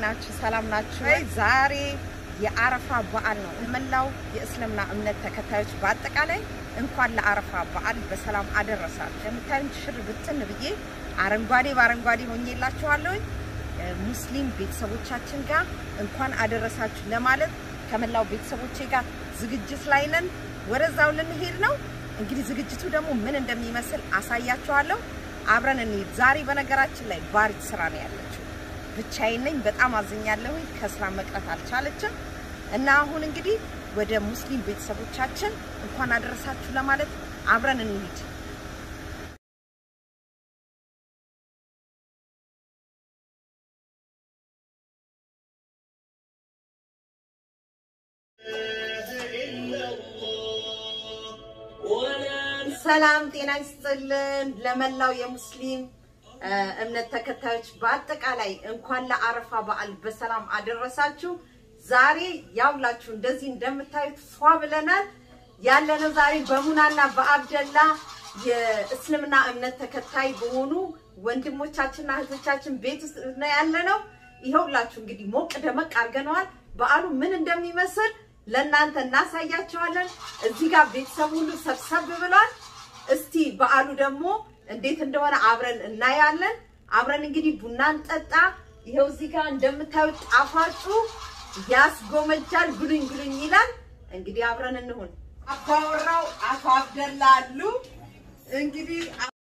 ናችሁ ሰላም ናችሁ ዛሬ የአረፋ በዓል ነው መላው የእስልምና እምነት ተከታዮች በአጠቃላይ እንኳን ለአረፋ በዓል በሰላም አደረሳችሁ የምታዩን ሽር ብትን ብዬ አረንጓዴ ባረንጓዴ ሆኜላችኋለሁ ሙስሊም ቤተሰቦቻችን ጋር እንኳን አደረሳችሁ ለማለት ከመላው ቤተሰቦቼ ጋር ዝግጅት ላይ ነን ወረዛው ልንሄድ ነው እንግዲህ ዝግጅቱ ደግሞ ምን እንደሚመስል አሳያችኋለሁ አብረን እንሂድ ዛሬ በነገራችን ላይ ባሪት ስራ ነው ያለችው ብቻዬን ነኝ በጣም አዝኛለሁ ከስራ መቅረት አልቻለችም እና አሁን እንግዲህ ወደ ሙስሊም ቤተሰቦቻችን እንኳን አደረሳችሁ ለማለት አብረን እንሂድ ሰላም ጤና ይስጥልን ለመላው የሙስሊም እምነት ተከታዮች በአጠቃላይ እንኳን ለአረፋ በዓል በሰላም አደረሳችሁ ዛሬ ያውላችሁ እንደዚህ እንደምታዩት ፏ ብለናል ያለነው ዛሬ በሙናና በአብደላ የእስልምና እምነት ተከታይ በሆኑ ወንድሞቻችንና እህቶቻችን ቤት ውስጥ ነው ያለነው ይኸውላችሁ እንግዲህ ሞቅ ደመቅ አርገናል በዓሉ ምን እንደሚመስል ለእናንተ እናሳያችኋለን እዚህ ጋር ቤተሰብ ሁሉ ሰብሰብ ብሏል እስቲ በዓሉ ደግሞ እንዴት እንደሆነ አብረን እናያለን አብረን እንግዲህ ቡና እንጠጣ ይሄው እዚህ ጋር እንደምታዩት ጣፋጩ ያስጎመጃል ብሉኝ ብሉኝ ይላል እንግዲህ አብረን እንሁን አባወራው አቶ አብደላ አሉ እንግዲህ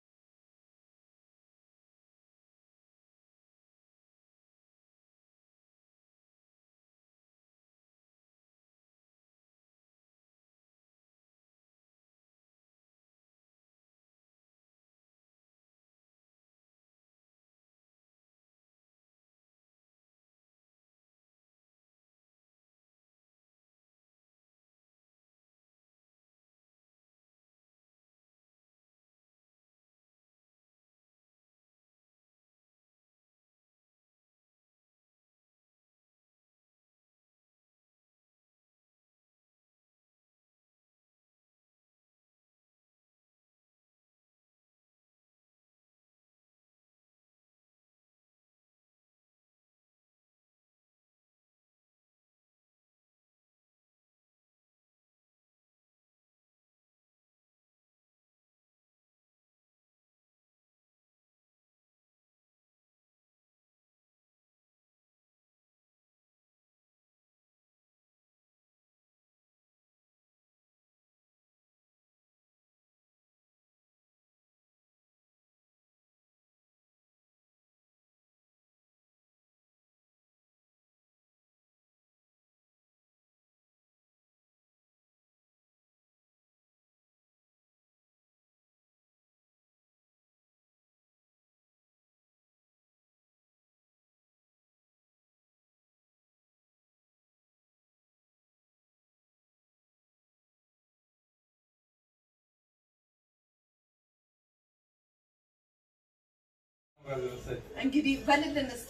እንግዲህ በልልን እስቲ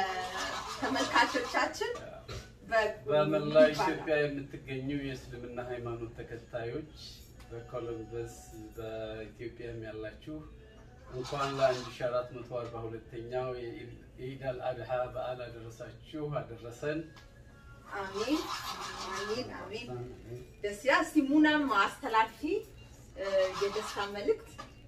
ለተመልካቾቻችን በመላው ኢትዮጵያ የምትገኙ የእስልምና ሃይማኖት ተከታዮች በኮሎምበስ በኢትዮጵያም ያላችሁ እንኳን ለ1442ኛው የኢድ አልአድሃ በዓል አደረሳችሁ አደረሰን አሜን አሜን አሜን ደስ ያስቲ ሙናም አስተላልፊ የደስታ መልእክት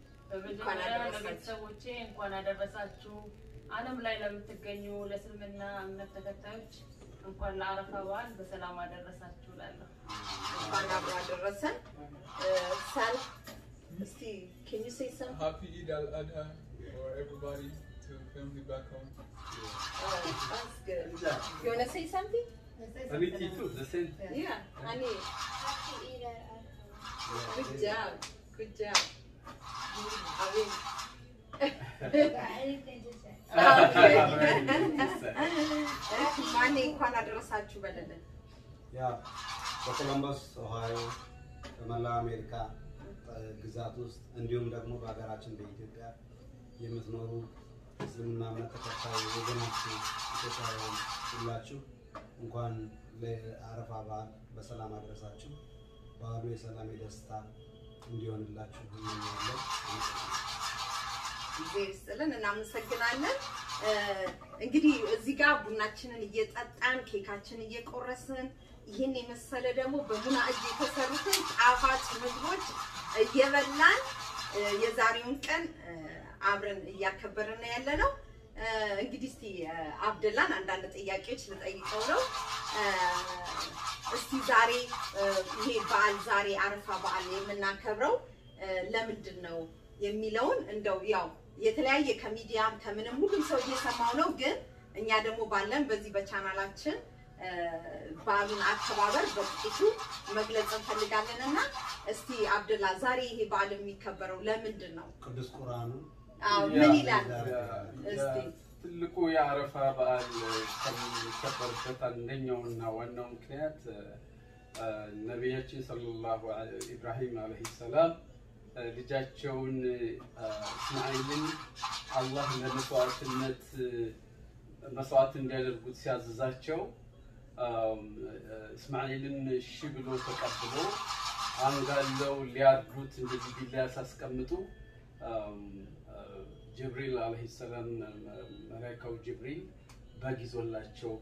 ለቤተሰቦቼ እንኳን አደረሳችሁ ዓለም ላይ ለምትገኙ ለእስልምና እምነት ተከታዮች እንኳን ለአረፋ በዓል በሰላም አደረሳችሁ ላለሁ እንኳን አብሮ አደረሰን ሳል እስቲ can you say something happy Eid al-Adha for everybody to family back home that's good you want to say something Me too the same yeah honey happy Eid al-Adha good job Amin. ማን እንኳን አደረሳችሁ በለልን ያ በኮሎምበስ ኦሃዮ በመላ አሜሪካ ግዛት ውስጥ እንዲሁም ደግሞ በአገራችን በኢትዮጵያ የምትኖሩ እስልምና እምነት ተከታይ ወገኖች ኢትዮጵያውያን ሁላችሁ እንኳን ለአረፋ በዓል በሰላም አደረሳችሁ በዓሉ የሰላም የደስታ እንዲሆንላችሁ እንመኛለን ይስጥልን እናመሰግናለን እንግዲህ እዚህ ጋር ቡናችንን እየጠጣን ኬካችንን እየቆረስን ይሄን የመሰለ ደግሞ በቡና እጅ የተሰሩትን ጣፋጭ ምግቦች እየበላን የዛሬውን ቀን አብረን እያከበርን ያለነው እንግዲህ እስቲ አብደላን አንዳንድ ጥያቄዎች ልጠይቀው ነው እስቲ ዛሬ ይሄ በዓል ዛሬ አረፋ በዓል የምናከብረው ለምንድን ነው የሚለውን እንደው ያው የተለያየ ከሚዲያም ከምንም ሁሉም ሰው እየሰማው ነው ግን እኛ ደግሞ ባለን በዚህ በቻናላችን በዓሉን አከባበር በጥቂቱ መግለጽ እንፈልጋለንና እስቲ አብደላ ዛሬ ይሄ በዓል የሚከበረው ለምንድን ነው ቅዱስ ቁርአኑ ምን ይላል እስቲ ትልቁ የአረፋ በዓል ከሚከበርበት አንደኛውና ዋናው ምክንያት ነብያችን ሰለላሁ ዐለይሂ ኢብራሂም አለይሂ ሰላም ልጃቸውን እስማኤልን አላህ ለመስዋዕትነት መስዋዕት እንዲያደርጉት ሲያዘዛቸው እስማኤልን እሺ ብሎ ተቀብሎ አንጋለው ሊያርዱት እንደዚህ ቢላ ያስቀምጡ ጅብሪል አለይሂ ሰላም መላእክቱ ጅብሪል በጊዞላቸው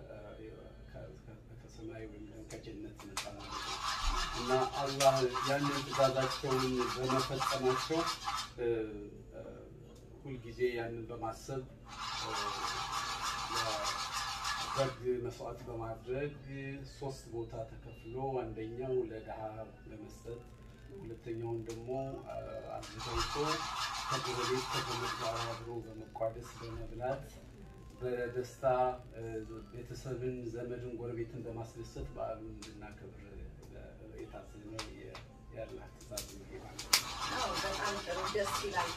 ከሰማይ ወይም ከጀነት መጣና እና አላህ ያንን ትዕዛዛቸውን በመፈጸማቸው ሁሉ ጊዜ ያንን በማሰብ በግ መስዋዕት በማድረግ ሶስት ቦታ ተከፍሎ አንደኛው ለድሃ ለመስጠት ሁለተኛውን ደግሞ አዝተውቶ ከጎረቤት ከዘመድ ጋር አብሮ በመቋደስ በመብላት በደስታ ቤተሰብን ዘመድን ጎረቤትን በማስደሰት በዓሉን እንድናከብር የታሰበ ያላህ ትዕዛዝ ነው ማለት ነው። በጣም ጥሩ ደስ ይላል።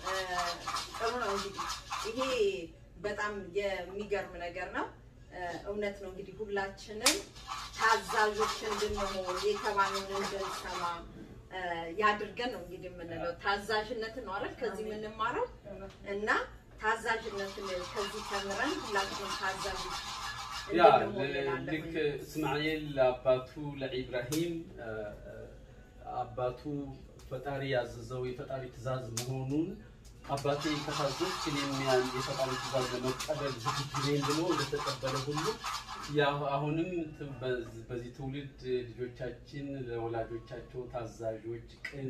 ጥሩ ነው እንግዲህ ይሄ በጣም የሚገርም ነገር ነው። እውነት ነው እንግዲህ ሁላችንም ታዛዦች እንድንሆን የተባለውን እንድንሰማ ያድርገን ነው እንግዲህ የምንለው ታዛዥነትን ነው አይደል ከዚህ የምንማረው እና ታዛዥነትን ከዚህ ተምረን ሁላችንም ታዛዦች ያ ልክ እስማኤል አባቱ ለኢብራሂም አባቱ ፈጣሪ ያዘዘው የፈጣሪ ትዕዛዝ መሆኑን አባቴ ከታዘዝክ እኔም ያን የፈጣሪ ትዕዛዝ ለመቀበል ዝግጁ ነኝ ብሎ እንደተቀበለ ሁሉ ያው አሁንም በዚህ ትውልድ ልጆቻችን ለወላጆቻቸው ታዛዦች ቅን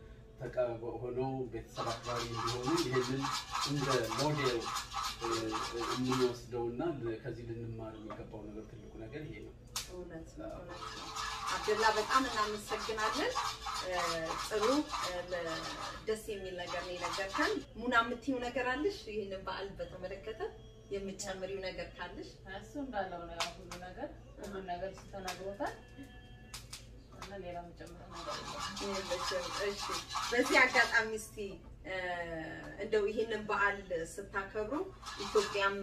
ሆነው ቤተሰብ አክባሪ እንዲሆኑ ይሄንን እንደ ሞዴል እንወስደውና ከዚህ ልንማር የሚገባው ነገር ትልቁ ነገር ይሄ ነው። እውነት ነው። አብደላ በጣም እናመሰግናለን። ጥሩ ደስ የሚል ነገር ነው የነገርከን። ሙና የምትይው ነገር አለሽ ይሄንን በዓል በተመለከተ የምትጨምሪው ነገር ካለሽ? እሱ እንዳለው ነው ያው ሁሉ ነገር ተናግሮታል እና ሌላ መጨመር ነገር እሺ በዚህ አጋጣሚ እስቲ እንደው ይሄንን በዓል ስታከብሩ ኢትዮጵያም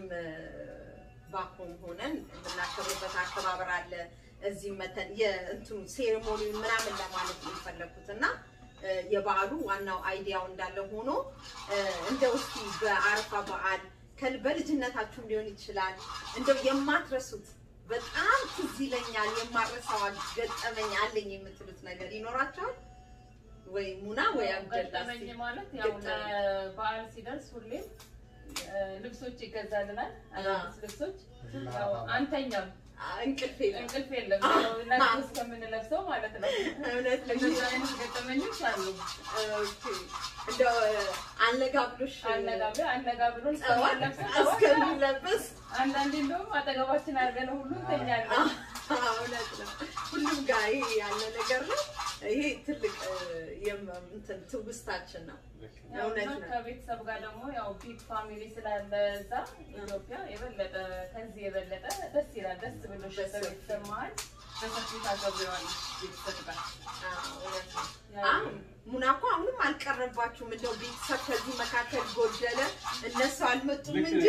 ባኮም ሆነን የምናከብርበት አከባበር አለ እዚህ መተን የእንትኑ ሴሬሞኒ ምናምን ለማለት ነው የፈለኩትና የበዓሉ ዋናው አይዲያው እንዳለ ሆኖ እንደው እስቲ በአረፋ በዓል በልጅነታችሁ ሊሆን ይችላል እንደው የማትረሱት በጣም ትዝ ይለኛል የማረሳው ገጠመኝ አለኝ የምትሉት ነገር ይኖራችኋል ወይ ሙና ወይ አብደላ? ገጠመኝ ማለት ያው በዓል ሲደርስ ሁሌም ልብሶች ይገዛልናል አዲስ ልብሶች ያው አንተኛም እንቅልፍ የለም ነገር እስከምንለብሰው ማለት ነው። እውነት ለዚህ አይነት ገጠመኞች አሉ። ኦኬ እንደው አነጋብሎሽ አነጋብሎን እስከምንለብስ አንዳንዴ እንደውም አጠገባችን አድርገን ሁሉ እንተኛለን። እውነት ነው። ሁሉም ጋር ይሄ ያለ ነገር ነው። ይሄ ትልቅ እንትን ትውስታችን ነው። እውነት ነው። ከቤተሰብ ጋር ደግሞ ያው ቢግ ፋሚሊ ስላለ እዛ ኢትዮጵያ የበለጠ ከዚህ የበለጠ ደስ ይላል። ደስ ብሎሽ በቤተሰብ መሀል በሰፊው ታከብሪዋለሽ ቤተሰብ ጋር። እውነት ነው። ሙና እኮ አሁንም አልቀረባችሁም። እንደው ቤተሰብ ከዚህ መካከል ጎደለ እነሱ አልመጡም እንጂ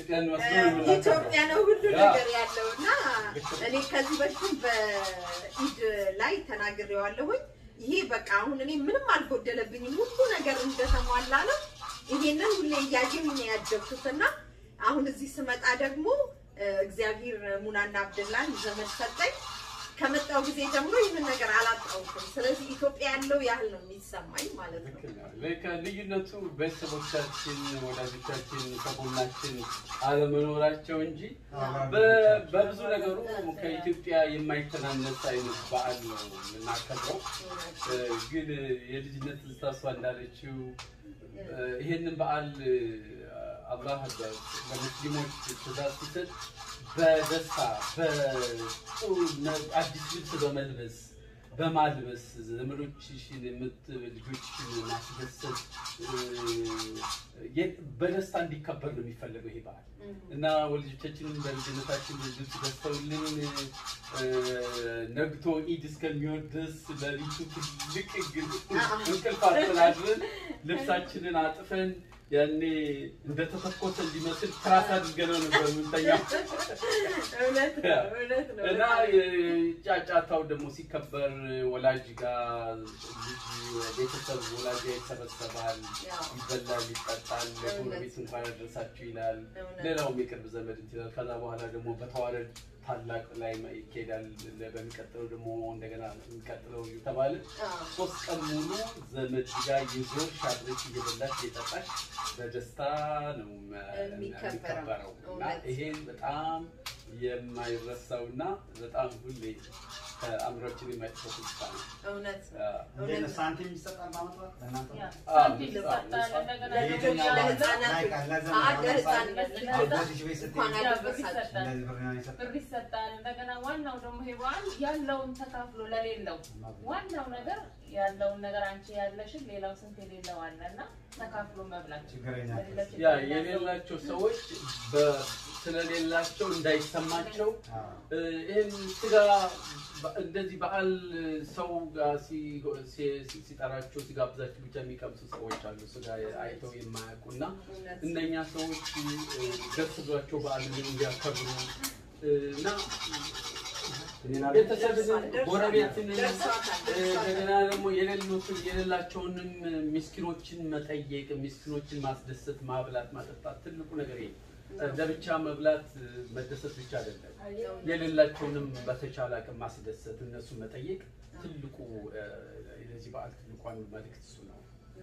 ኢትዮጵያ ነው ሁሉ ነገር ያለውና እኔ ከዚህ በፊት በኢድ ላይ ተናግሬዋለሁኝ። ይሄ በቃ አሁን እኔ ምንም አልጎደለብኝም ሁሉ ነገር እንደተሟላ ነው። ይሄንን ሁሌ እያየሁኝ ያደግኩትና አሁን እዚህ ስመጣ ደግሞ እግዚአብሔር ሙናና አብደላን ዘመድ ሰጠኝ። ከመጣው ጊዜ ጀምሮ ይህን ነገር አላጣውኩም። ስለዚህ ኢትዮጵያ ያለው ያህል ነው የሚሰማኝ ማለት ነው። ልዩነቱ ቤተሰቦቻችን ወዳጆቻችን ከጎናችን አለመኖራቸው እንጂ በብዙ ነገሩ ከኢትዮጵያ የማይተናነስ አይነት በዓል ነው የምናከብረው። ግን የልጅነት ልታሷ እንዳለችው ይሄንን በዓል አላህ ለሙስሊሞች ትእዛዝ ሲሰጥ በደስታ በአዲስ ልብስ በመልበስ በማልበስ ዘመዶችሽን ልጆችሽን ማስደሰት በደስታ እንዲከበር ነው የሚፈልገው ይሄ በዓል እና ወልጆቻችንን በልጅነታችን ልብስ ገዝተውልን ነግቶ ኢድ እስከሚወርድ ድረስ ለሊቱ ትልቅ እንቅልፍ አጥተን ልብሳችንን አጥፈን ያኔ እንደተተኮሰ እንዲመስል ትራስ አድርገነው ነበር የምንተኛው። እውነት ነው። እና ጫጫታው ደግሞ ሲከበር ወላጅ ጋር ልጅ ቤተሰብ ወላጅ ይሰበሰባል፣ ይበላል፣ ይጠጣል፣ ጎረቤት እንኳን ያደረሳችሁ ይላል፣ ሌላውም የቅርብ ዘመድ ይላል። ከዛ በኋላ ደግሞ በተዋረድ ታላቅ ላይ ይኬዳል። በሚቀጥለው ደግሞ እንደገና የሚቀጥለው ይተባለ 3 ቀን ሙሉ ዘመድ ጋር ይዞር ሻድረሽ እየበላሽ እየጠጣሽ በደስታ ነው የሚከበረው። እና ይሄን በጣም የማይረሳውና በጣም ሁሌ ከአእምሮአችን የማይጠፋው ትዝታ ነው። እውነት ነው። ሳንቲም ይሰጣል ማለት ነው። ሳንቲም ይሰጣል። እንደገና ብር ይሰጣል። እንደገና ዋናው ደግሞ ይሄ በዓል ያለውን ተካፍሎ ለሌለው ዋናው ነገር ያለውን ነገር አንቺ ያለሽን ሌላው ስንት የሌለው አለና ተካፍሎ መብላት ያ የሌላቸው ሰዎች ስለሌላቸው እንዳይሰማቸው ይሄን ስጋ እንደዚህ በዓል ሰው ጋር ሲጠራቸው ሲጋብዛቸው ብቻ የሚቀምሱ ሰዎች አሉ፣ ስጋ አይተው የማያውቁና እነኛ ሰዎች ደስ ብሏቸው በዓልን እንዲያከብሩ እና ቤተሰብን ጎረቤትን እንደገና ደግሞ የሌላቸውንም ምስኪኖችን መጠየቅ፣ ምስኪኖችን ማስደሰት፣ ማብላት፣ ማጠጣት ትልቁ ነገር ይሄ ለብቻ መብላት መደሰት ብቻ አይደለም። የሌላቸውንም በተቻለ አቅም ማስደሰት፣ እነሱ መጠየቅ ትልቁ ለዚህ በዓል ትልቁ መልእክት እሱ ነው።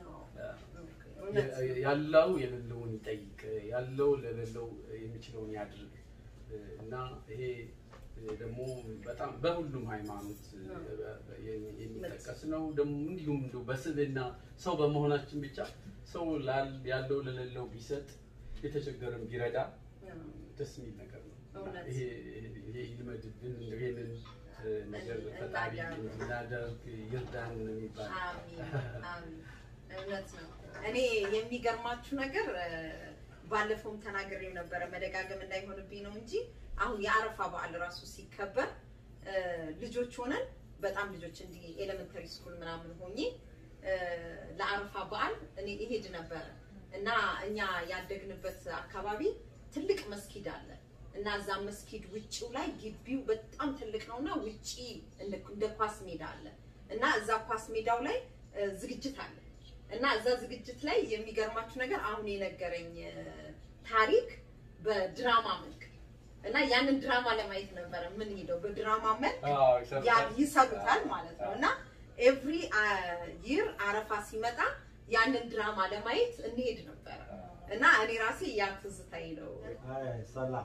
ያለው የሌለውን ይጠይቅ፣ ያለው ለሌለው የሚችለውን ያድርግ እና ይሄ ደግሞ በጣም በሁሉም ሃይማኖት የሚጠቀስ ነው። ደግሞ እንዲሁም በስብዕና ሰው በመሆናችን ብቻ ሰው ያለው ለሌለው ቢሰጥ የተቸገረን ቢረዳ ደስ የሚል ነገር ነው። ይሄ ይልመድብን ይሄንን ነገር ፈጣሪ እንድናደርግ ይርዳን ነው የሚባለው። አሜን። እውነት ነው። እኔ የሚገርማችሁ ነገር ባለፈውም ተናግሬው ነበር፣ መደጋገም እንዳይሆንብኝ ነው እንጂ አሁን የአረፋ በዓል ራሱ ሲከበር ልጆች ሆነን በጣም ልጆች እንዲ ኤሌመንተሪ ስኩል ምናምን ሆኜ ለአረፋ በዓል እኔ እሄድ ነበር እና እኛ ያደግንበት አካባቢ ትልቅ መስጊድ አለ እና እዛ መስጊድ ውጪው ላይ ግቢው በጣም ትልቅ ነውና ውጪ እንደ ኳስ ሜዳ አለ እና እዛ ኳስ ሜዳው ላይ ዝግጅት አለ እና እዛ ዝግጅት ላይ የሚገርማችሁ ነገር አሁን የነገረኝ ታሪክ በድራማ መልክ እና ያንን ድራማ ለማየት ነበር ምን ሄደው በድራማ መልክ ያ ይሰሩታል ማለት ነው እና ኤቭሪ ይር አረፋ ሲመጣ ያንን ድራማ ለማየት እንሄድ ነበር እና እኔ ራሴ ያ ትዝታዬ ነው። አይ ሰላም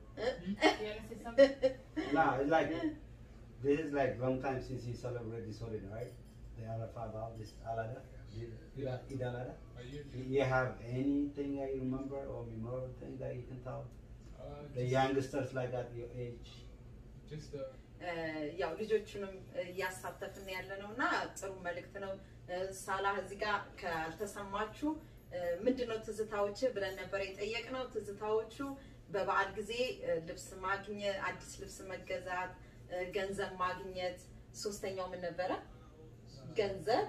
like this is like long time since you celebrate this holiday, right? The Arafah about this Alada, Eid al-Adha. You have anything that you remember or memorable thing that you can tell the youngsters like at your age? Just ያው ልጆቹንም ያሳተፍን ያለነውና ጥሩ መልእክት ነው። ሳላህ እዚህ ጋር ካልተሰማችሁ ምንድነው ትዝታዎች ብለን ነበር የጠየቅነው። ትዝታዎቹ በበዓል ጊዜ ልብስ ማግኘት፣ አዲስ ልብስ መገዛት፣ ገንዘብ ማግኘት፣ ሶስተኛው ምን ነበረ? ገንዘብ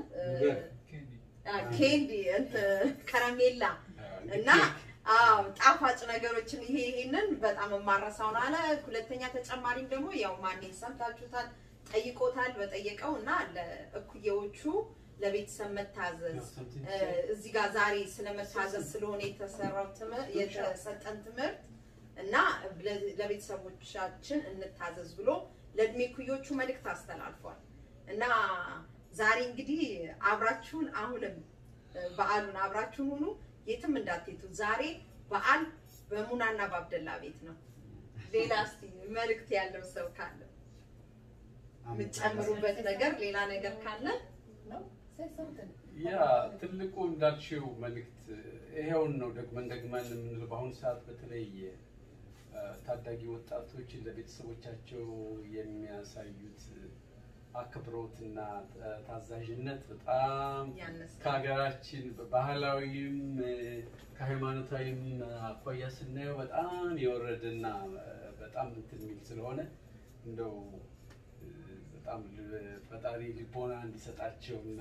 ኬንዲ ከረሜላ እና ጣፋጭ ነገሮችን ይሄንን በጣም ማረሳው ነው አለ። ሁለተኛ ተጨማሪም ደግሞ ያው ማን ሰምታችሁታል ጠይቆታል በጠየቀው እና ለእኩዮቹ ለቤተሰብ መታዘዝ እዚህ ጋር ዛሬ ስለመታዘዝ ስለሆነ የተሰራው የተሰጠን ትምህርት እና ለቤተሰቦቻችን እንታዘዝ ብሎ ለእድሜ ኩዮቹ መልእክት አስተላልፏል እና ዛሬ እንግዲህ አብራችሁን አሁንም በዓሉን አብራችሁን ሁኑ የትም እንዳትሄዱ ዛሬ በዓል በሙናና በአብደላ ቤት ነው ሌላ እስቲ መልእክት ያለው ሰው ካለ ምጨምሩበት ነገር ሌላ ነገር ካለ ነው ያ ትልቁ እንዳልሽው መልእክት ይሄውን ነው ደግመን ምን በአሁን ሰዓት በተለይ ታዳጊ ወጣቶች ለቤተሰቦቻቸው የሚያሳዩት አክብሮትና ታዛዥነት በጣም ከሀገራችን ባህላዊም ከሃይማኖታዊም አኳያ ስናየው በጣም የወረደና በጣም እንትሚል ስለሆነ እንደው በጣም ፈጣሪ ልቦና እንዲሰጣቸውና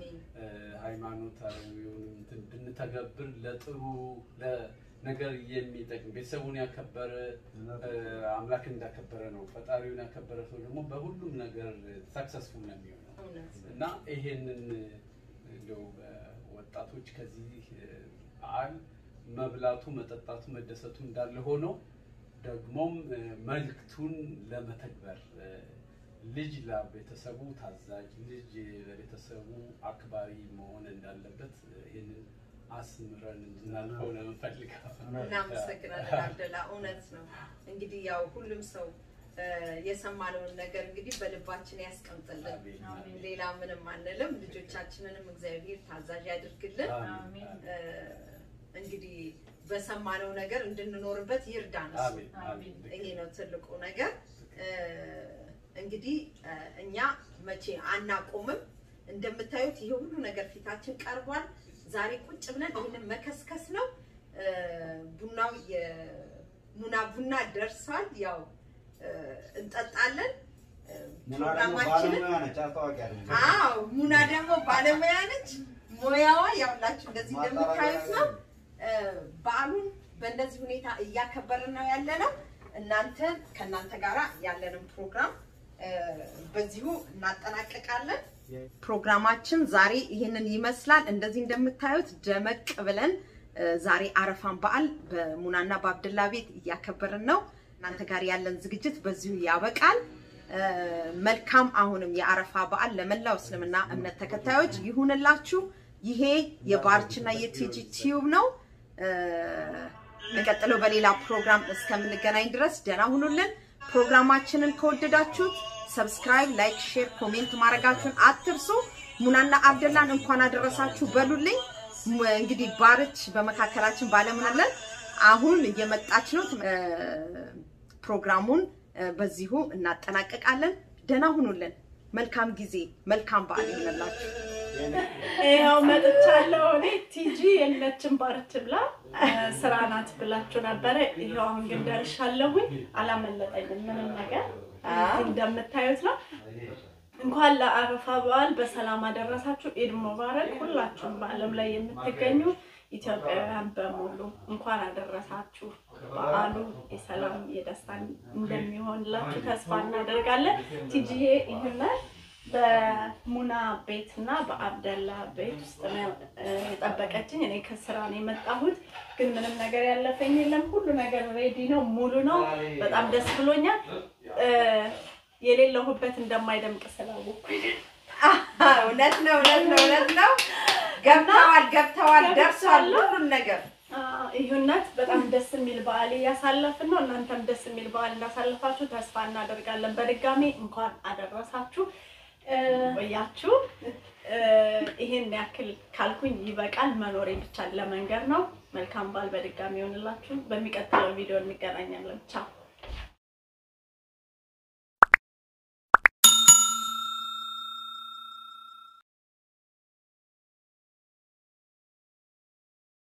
ሃይማኖታዊውን እንትን ብንተገብር ለጥሩ ነገር የሚጠቅም ቤተሰቡን ያከበረ አምላክ እንዳከበረ ነው ፈጣሪውን ያከበረ ሰው ደግሞ በሁሉም ነገር ሰክሰስፉል ነው የሚሆነው እና ይሄንን እንደው ወጣቶች ከዚህ በዓል መብላቱ መጠጣቱ መደሰቱ እንዳለ ሆኖ ደግሞም መልክቱን ለመተግበር ልጅ ለቤተሰቡ ታዛዥ ልጅ ለቤተሰቡ አክባሪ መሆን እንዳለበት ይሄንን አስምረን እንድናልፈው ነው የምፈልገው እናመሰግናለን አብደላ እውነት ነው እንግዲህ ያው ሁሉም ሰው የሰማነውን ነገር እንግዲህ በልባችን ያስቀምጥልን ሌላ ምንም አንልም ልጆቻችንንም እግዚአብሔር ታዛዥ ያድርግልን አሜን እንግዲህ በሰማነው ነገር እንድንኖርበት ይርዳን አሜን ይሄ ነው ትልቁ ነገር እንግዲህ እኛ መቼ አናቆምም እንደምታዩት ይሄ ሁሉ ነገር ፊታችን ቀርቧል ዛሬ ቁጭ ብለን ይሄንን መከስከስ ነው ቡናው የሙና ቡና ደርሷል ያው እንጠጣለን ፕሮግራማችን አዎ ሙና ደግሞ ባለሙያ ነች ሞያዋ ያውላችሁ እንደዚህ እንደምታዩት ነው በዓሉን በእንደዚህ ሁኔታ እያከበርን ነው ያለነው እናንተ ከናንተ ጋራ ያለንን ፕሮግራም በዚሁ እናጠናቀቃለን ፕሮግራማችን ዛሬ ይሄንን ይመስላል እንደዚህ እንደምታዩት ደመቅ ብለን ዛሬ አረፋን በዓል በሙናና በአብደላ ቤት እያከበርን ነው እናንተ ጋር ያለን ዝግጅት በዚሁ ያበቃል መልካም አሁንም የአረፋ በዓል ለመላው እስልምና እምነት ተከታዮች ይሁንላችሁ ይሄ የባርችና የቲጂ ቲዩብ ነው ለቀጥሎ በሌላ ፕሮግራም እስከምንገናኝ ድረስ ደህና ሁኑልን ፕሮግራማችንን ከወደዳችሁት ሰብስክራይብ ላይክ ሼር ኮሜንት ማድረጋችሁን አትርሱ ሙናና አብደላን እንኳን አደረሳችሁ በሉልኝ እንግዲህ ባርች በመካከላችን ባለሙናለን አሁን እየመጣች ነው ፕሮግራሙን በዚሁ እናጠናቀቃለን ደህና ሁኑልን መልካም ጊዜ መልካም በዓል ይሁንላችሁ ያው መጥቻለሁ እኔ ቲጂ የለችም ባርች ብላ ስራ ናት ብላችሁ ነበር ይሄው አሁን ግን ደርሻለሁ አላመለጠኝም ምንም ነገር እንደምታዩት ነው እንኳን ለአረፋ በዓል በሰላም አደረሳችሁ ኢድ ሙባረክ ሁላችሁም በአለም ላይ የምትገኙ ኢትዮጵያውያን በሙሉ እንኳን አደረሳችሁ በዓሉ የሰላም የደስታ እንደሚሆንላችሁ ተስፋ እናደርጋለን ቲጂዬ ይሄን በሙና ቤትና በአብደላ ቤት ውስጥ ነው ተጠበቀችኝ እኔ ከስራ ነው የመጣሁት ግን ምንም ነገር ያለፈኝ የለም ሁሉ ነገር ሬዲ ነው ሙሉ ነው በጣም ደስ ብሎኛል የሌለሁበት እንደማይደምቅ ስላወቅኩኝ እውነት ነው ገብተዋል ደርሷል ሁሉ ነገር ይሁንነት በጣም ደስ የሚል በዓል ያሳለፍን ነው እናንተም ደስ የሚል በዓል እንዳሳለፋችሁ ተስፋ እናደርጋለን በድጋሚ እንኳን አደረሳችሁ ወያችሁ ይሄን ያክል ካልኩኝ ይበቃል መኖሬ ብቻ ለመንገር ነው መልካም በዓል በድጋሚ ይሁንላችሁ በሚቀጥለው ቪዲዮ እንገናኛለን ቻው